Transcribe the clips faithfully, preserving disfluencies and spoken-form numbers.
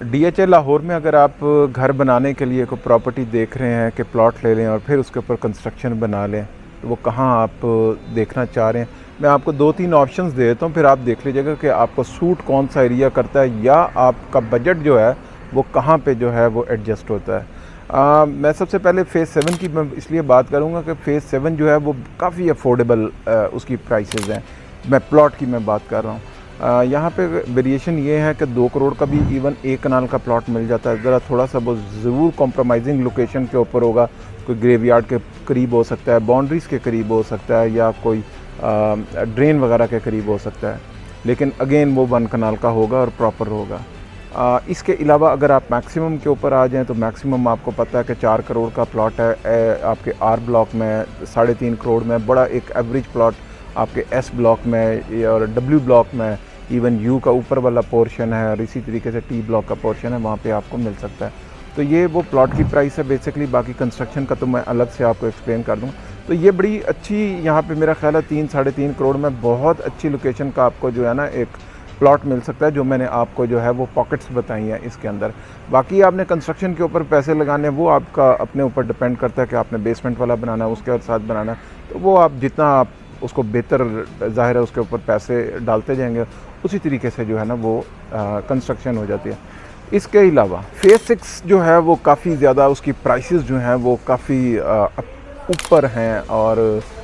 DHA Lahore में अगर आप घर बनाने के लिए कोई प्रॉपर्टी देख रहे हैं कि प्लॉट ले लें और फिर उसके ऊपर कंस्ट्रक्शन बना लें, तो वो कहाँ आप देखना चाह रहे हैं, मैं आपको दो तीन ऑप्शंस दे देता हूँ, फिर आप देख लीजिएगा कि आपको सूट कौन सा एरिया करता है या आपका बजट जो है वो कहाँ पे जो है वो एडजस्ट होता है। आ, मैं सबसे पहले फ़ेज़ सेवन की मैं इसलिए बात करूँगा कि फ़ेज़ सेवन जो है वो काफ़ी अफोर्डेबल उसकी प्राइसेस हैं। मैं प्लॉट की मैं बात कर रहा हूँ। यहाँ पे वेरिएशन ये है कि दो करोड़ का भी इवन एक कनाल का प्लॉट मिल जाता है। ज़रा थोड़ा सा वो ज़रूर कॉम्प्रोमाइजिंग लोकेशन के ऊपर होगा, कोई ग्रेवयार्ड के करीब हो सकता है, बाउंड्रीज़ के करीब हो सकता है, या कोई आ, ड्रेन वगैरह के करीब हो सकता है, लेकिन अगेन वो वन कनाल का होगा और प्रॉपर होगा। आ, इसके अलावा अगर आप मैक्सिमम के ऊपर आ जाएँ तो मैक्सिमम आपको पता है कि चार करोड़ का प्लॉट है ए, आपके आर ब्लॉक में, साढ़े तीन करोड़ में बड़ा एक एवरेज प्लॉट आपके एस ब्लॉक में और डब्ल्यू ब्लॉक में, इवन यू का ऊपर वाला पोर्शन है और इसी तरीके से टी ब्लॉक का पोर्शन है, वहाँ पे आपको मिल सकता है। तो ये वो प्लॉट की प्राइस है बेसिकली। बाकी कंस्ट्रक्शन का तो मैं अलग से आपको एक्सप्लेन कर दूँ। तो ये बड़ी अच्छी यहाँ पे मेरा ख्याल है तीन साढ़े तीन करोड़ में बहुत अच्छी लोकेशन का आपको जो है ना एक प्लॉट मिल सकता है, जो मैंने आपको जो है वो पॉकेट्स बताई हैं इसके अंदर। बाकी आपने कंस्ट्रक्शन के ऊपर पैसे लगाने वो आपका अपने ऊपर डिपेंड करता है कि आपने बेसमेंट वाला बनाना है, उसके साथ बनाना है, तो वो आप जितना आप उसको बेहतर ज़ाहिर है उसके ऊपर पैसे डालते जाएंगे, उसी तरीके से जो है ना वो कंस्ट्रक्शन हो जाती है। इसके अलावा फेज़ सिक्स जो है वो काफ़ी ज़्यादा उसकी प्राइसेस जो हैं वो काफ़ी ऊपर हैं और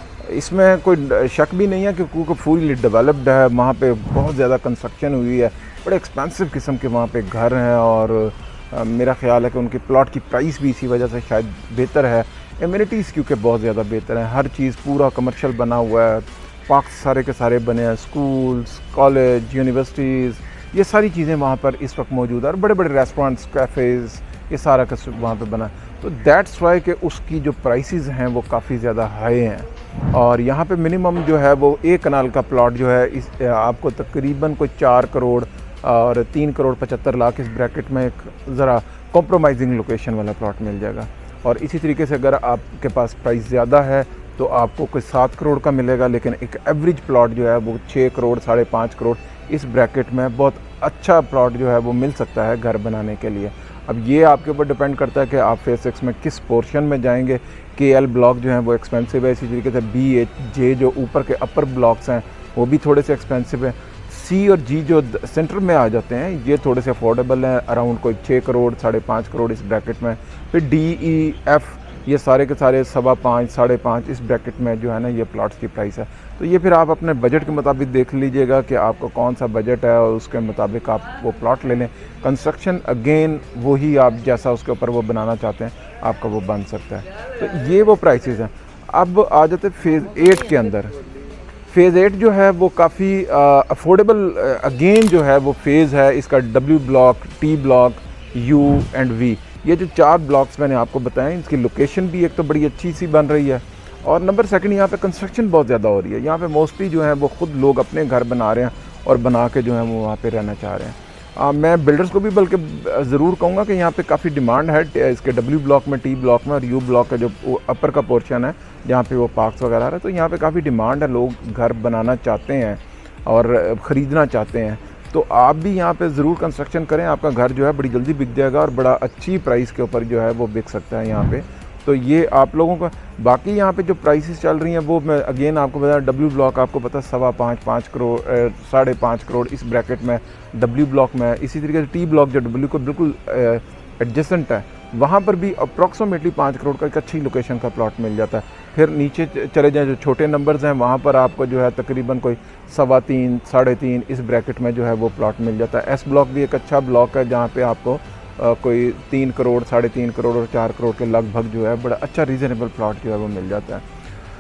इसमें कोई शक भी नहीं है कि क्योंकि फुली डेवलप्ड है, वहाँ पे बहुत ज़्यादा कंस्ट्रक्शन हुई है, बड़े एक्सपेंसिव किस्म के वहाँ पे घर हैं और आ, मेरा ख्याल है कि उनकी प्लॉट की प्राइस भी इसी वजह से शायद बेहतर है। एमिनिटीज़ क्योंकि बहुत ज़्यादा बेहतर हैं, हर चीज़ पूरा कमर्शियल बना हुआ है, पार्क्स सारे के सारे बने हैं, स्कूल्स, कॉलेज, यूनिवर्सिटीज़, ये सारी चीज़ें वहाँ पर इस वक्त मौजूद है और बड़े बड़े रेस्टोरेंट्स, कैफ़ेज़, ये सारा का वहाँ पे बना है। तो दैट्स वाई कि उसकी जो प्राइसेस हैं वो काफ़ी ज़्यादा हाई हैं और यहाँ पे मिनिमम जो है वो एक कनाल का प्लॉट जो है इस आपको तकरीबन कोई चार करोड़ और तीन करोड़ पचहत्तर लाख इस ब्रैकेट में एक ज़रा कॉम्प्रोमाइजिंग लोकेशन वाला प्लॉट मिल जाएगा। और इसी तरीके से अगर आपके पास प्राइस ज़्यादा है तो आपको कोई सात करोड़ का मिलेगा, लेकिन एक एवरेज प्लॉट जो है वो छः करोड़ साढ़े पाँच करोड़ इस ब्रैकेट में बहुत अच्छा प्लॉट जो है वो मिल सकता है घर बनाने के लिए। अब ये आपके ऊपर डिपेंड करता है कि आप फेज़ सिक्स में किस पोर्शन में जाएंगे। के एल ब्लॉक जो हैं वो एक्सपेंसिव है, इसी तरीके से बी एच जे जो ऊपर के अपर ब्लॉक्स हैं वो भी थोड़े से एक्सपेंसिव है। सी और जी जो सेंटर में आ जाते हैं ये थोड़े से अफोर्डेबल हैं, अराउंड कोई छः करोड़ साढ़े पाँच करोड़ इस ब्रैकेट में। फिर डी ई एफ़ ये सारे के सारे सवा पाँच साढ़े पाँच इस ब्रैकेट में जो है ना ये प्लॉट्स की प्राइस है। तो ये फिर आप अपने बजट के मुताबिक देख लीजिएगा कि आपको कौन सा बजट है और उसके मुताबिक आप वो प्लॉट ले लें। कंस्ट्रक्शन अगेन वही आप जैसा उसके ऊपर वो बनाना चाहते हैं आपका वो बन सकता है। तो ये वो प्राइसेस हैं। अब आ जाते फेज़ एट के अंदर। फेज़ एट जो है वो काफ़ी अफोर्डेबल अगेन जो है वो फेज़ है इसका W block, T block, U and V, ये जो चार ब्लॉक्स मैंने आपको बताएं इसकी लोकेशन भी एक तो बड़ी अच्छी सी बन रही है और नंबर सेकंड यहाँ पे कंस्ट्रक्शन बहुत ज़्यादा हो रही है। यहाँ पे मोस्टली जो है वो ख़ुद लोग अपने घर बना रहे हैं और बना के जो है वो वहाँ पे रहना चाह रहे हैं। आ, मैं बिल्डर्स को भी बल्कि ज़रूर कहूँगा कि यहाँ पे काफ़ी डिमांड है इसके डब्ल्यू ब्लॉक में, टी ब्लॉक में और यू ब्लॉक का जो अपर का पोर्शन है जहाँ पे वो पार्क्स वगैरह है, तो यहाँ पे काफ़ी डिमांड है, लोग घर बनाना चाहते हैं और ख़रीदना चाहते हैं। तो आप भी यहाँ पे ज़रूर कंस्ट्रक्शन करें, आपका घर जो है बड़ी जल्दी बिक जाएगा और बड़ा अच्छी प्राइस के ऊपर जो है वो बिक सकता है यहाँ पे। तो ये आप लोगों का बाकी यहाँ पे जो प्राइसेस चल रही हैं वो मैं अगेन आपको बता, डब्ल्यू ब्लॉक आपको पता सवा पाँच पाँच करोड़ साढ़े पाँच करोड़ इस ब्रैकेट में डब्ल्यू ब्लॉक में। इसी तरीके से टी ब्लॉक जो डब्ल्यू को बिल्कुल एडजेसेंट है वहाँ पर भी अप्रॉक्सीमेटली पाँच करोड़ का एक अच्छी लोकेशन का प्लॉट मिल जाता है। फिर नीचे चले जाएँ जो छोटे नंबर्स हैं वहाँ पर आपको जो है तकरीबन कोई सवा तीन साढ़े तीन इस ब्रैकेट में जो है वो प्लॉट मिल जाता है। एस ब्लॉक भी एक अच्छा ब्लॉक है जहाँ पे आपको आ, कोई तीन करोड़ साढ़े तीन करोड़ और चार करोड़ के लगभग जो है बड़ा अच्छा रीज़नेबल प्लॉट जो है वो मिल जाता है।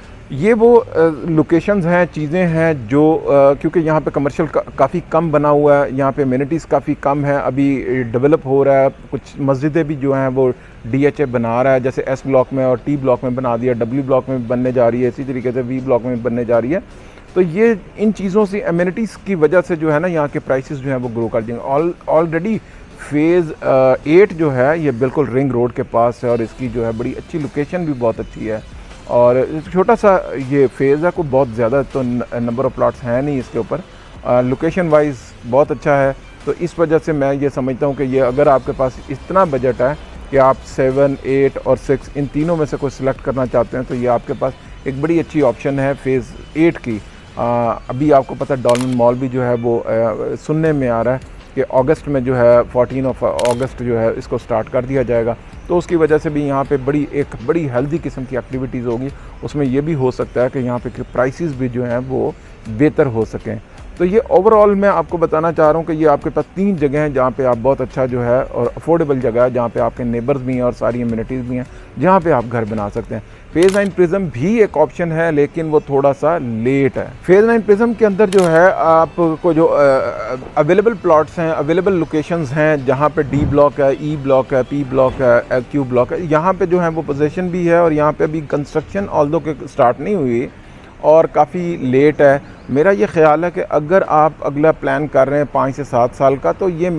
ये वो लोकेशंस हैं, चीज़ें हैं जो आ, क्योंकि यहाँ पे कमर्शियल का, काफ़ी कम बना हुआ है, यहाँ पे एमिनिटीज़ काफ़ी कम है, अभी डेवलप हो रहा है। कुछ मस्जिदें भी जो हैं वो डीएचए बना रहा है, जैसे एस ब्लॉक में और टी ब्लॉक में बना दिया, डब्ल्यू ब्लॉक में बनने जा रही है, इसी तरीके से वी ब्लॉक में बनने जा रही है। तो ये इन चीज़ों से एमिनिटीज़ की वजह से जो है ना यहाँ के प्राइसेस जो हैं वो ग्रो कर देंगे। ऑल ऑलरेडी फेज़ एट जो है ये बिल्कुल रिंग रोड के पास है और इसकी जो है बड़ी अच्छी लोकेशन भी बहुत अच्छी है और छोटा सा ये फेज़ है, कोई बहुत ज़्यादा तो नंबर ऑफ़ प्लॉट्स हैं नहीं इसके ऊपर। लोकेशन वाइज बहुत अच्छा है तो इस वजह से मैं ये समझता हूँ कि ये अगर आपके पास इतना बजट है कि आप सेवन एट और सिक्स इन तीनों में से कोई सिलेक्ट करना चाहते हैं तो ये आपके पास एक बड़ी अच्छी ऑप्शन है फ़ेज़ एट की। आ, अभी आपको पता है डॉल्मेन मॉल भी जो है वो आ, सुनने में आ रहा है कि अगस्त में जो है फोर्टीन ऑफ अगस्त जो है इसको स्टार्ट कर दिया जाएगा। तो उसकी वजह से भी यहाँ पे बड़ी एक बड़ी हेल्दी किस्म की एक्टिविटीज़ होगी। उसमें ये भी हो सकता है कि यहाँ पे प्राइसेस भी जो हैं वो बेहतर हो सकें। तो ये ओवरऑल मैं आपको बताना चाह रहा हूँ कि ये आपके पास तीन जगह हैं जहाँ पे आप बहुत अच्छा जो है और अफोर्डेबल जगह है, जहाँ पे आपके नेबर्स भी हैं और सारी इम्यूनिटीज़ भी हैं, जहाँ पे आप घर बना सकते हैं। फेज़ नाइन प्रिज्म भी एक ऑप्शन है लेकिन वो थोड़ा सा लेट है। फेज़ नाइन प्रिज्म के अंदर जो है आपको जो अवेलेबल प्लॉट्स हैं, अवेलेबल लोकेशंस हैं, जहाँ पे डी ब्लॉक है, ई ब्लॉक है, पी ब्लॉक है, क्यू ब्लॉक है, यहाँ पे जो है वो पोजीशन भी है और यहाँ पे अभी कंस्ट्रक्शन ऑल्दो के स्टार्ट नहीं हुई और काफ़ी लेट है। मेरा ये ख्याल है कि अगर आप अगला प्लान कर रहे हैं पाँच से सात साल का तो ये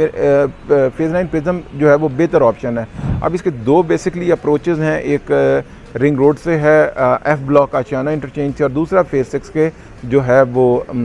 फेज़ नाइन प्रिज्म जो है वो बेहतर ऑप्शन है। अब इसके दो बेसिकली अप्रोचेस हैं, एक रिंग रोड से है एफ ब्लॉक आशियाना इंटरचेंज से और दूसरा फेज़ सिक्स के जो है वो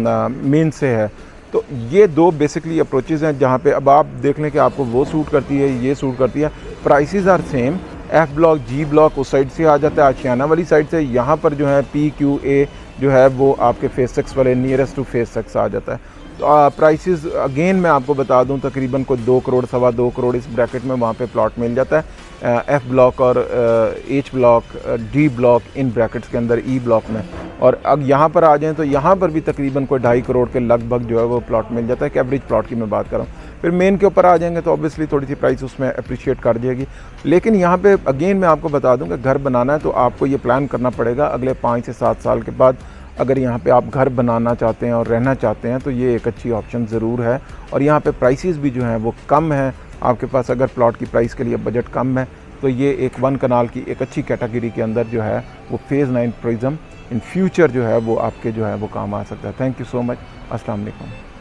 मेन से है। तो ये दो बेसिकली अप्रोचेस हैं जहाँ पे अब आप देख लें कि आपको वो सूट करती है, ये सूट करती है। Prices are same. F block G block उस साइड से आ जाता है, आशियाना वाली साइड से। यहाँ पर जो है पी क्यू ए जो है वो आपके फेज़ सिक्स वाले नियरेस्ट टू फेज़ सिक्स आ जाता है। तो प्राइसेस अगेन मैं आपको बता दूं तकरीबन को दो करोड़ सवा दो करोड़ इस ब्रैकेट में वहाँ पे प्लॉट मिल जाता है एफ़ ब्लॉक और एच ब्लॉक, डी ब्लॉक इन ब्रैकेट्स के अंदर, ई ब्लॉक में। और अब यहाँ पर आ जाएं तो यहाँ पर भी तकरीबन कोई ढाई करोड़ के लगभग जो है वो प्लॉट मिल जाता है कि एवरेज प्लॉट की मैं बात कर रहा हूँ। फिर मेन के ऊपर आ जाएंगे तो ऑब्वियसली थोड़ी सी प्राइस उसमें अप्रिशिएट कर जाएगी। लेकिन यहाँ पे अगेन मैं आपको बता दूँ कि घर बनाना है तो आपको ये प्लान करना पड़ेगा अगले पाँच से सात साल के बाद अगर यहाँ पे आप घर बनाना चाहते हैं और रहना चाहते हैं तो ये एक अच्छी ऑप्शन ज़रूर है। और यहाँ पे प्राइसेस भी जो हैं वो कम है। आपके पास अगर प्लॉट की प्राइस के लिए बजट कम है तो ये एक वन कनाल की एक अच्छी कैटेगरी के अंदर जो है वो phase nine prism in future जो है वो आपके जो है वो काम आ सकता है। Thank you so much. अस्सलाम वालेकुम।